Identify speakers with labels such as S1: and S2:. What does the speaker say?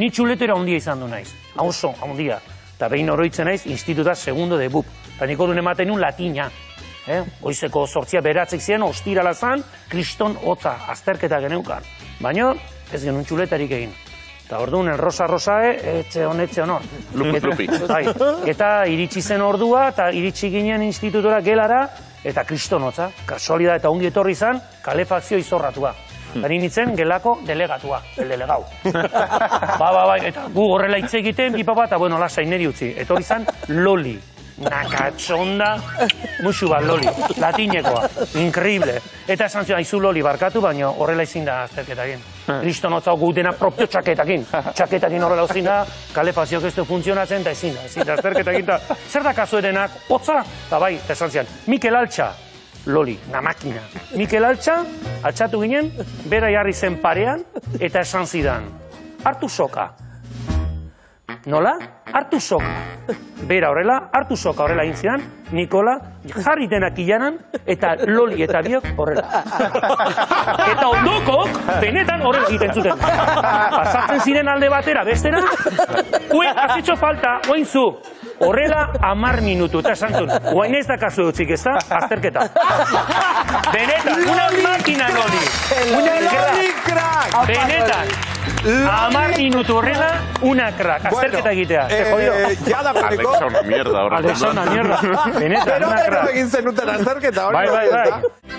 S1: Ni txuletera handia izan du naiz. Oso, handia. Eta behin oroitzen naiz, instituta segundo de BUP. Eta niko duen ematen nun latina. Goizeko 8 beratzik ziren, ostirala zan, kriston hotza, azterketa geneukan. Baina, ez genuen txuletarik egin. Eta orduan, rosa-rosae, etxe honor.
S2: Lupi.
S1: Eta iritsi zen ordua, eta iritsi ginen institutora gelara, eta kriston hotza. Kasualidad eta ongi etorri zan, kalefakzio izorratua. Eta nintzen gelako delegatua, el delegau. Eta gu horrela hitz egiten, pipapa, eta bueno, lasai neri utzi. Etorri zan, Loli. Nakatxonda, musu bat Loli, latinekoa, increíble. Eta esan zion, aizu Loli barkatu, baina horrela izin da azterketakin. Kriston hotzau gutena propio txaketakin. Txaketakin horrela izin da, kalefazioak ez du funtzionatzen, eta ezin da azterketakin. Zer da kasu edenak, hotza? Eta bai, eta esan zion, Mikel Altxa, Loli, na makina. Mikel Altxa, altxatu ginen, bera jarri zen parean, eta esan zidan, hartu soka. Nola? Hartu soka. Bera horrela, hartu soka horrela egin zidan, Nikola, jarri denak ilanan, eta Loli eta biok horrela. Eta ondokok, benetan horrela egiten zuten. Pasatzen ziren alde batera, bestera, has hecho falta, oin zu. Horrela 10 minutu, eta esan zuen, guain ez da kasu dutzik, ez da? Azterketa. Benetan, una máquina Loli.
S3: Una Loli crack.
S1: Benetan. 10 minutu horrela, una crack. Azterketa egitea. Te jodió.
S3: Ya da público.
S2: Alexa una mierda ahora.
S1: Alexa una mierda. Benetan, una crack.
S3: Pero egin zenuten azterketa hori.
S1: Bai.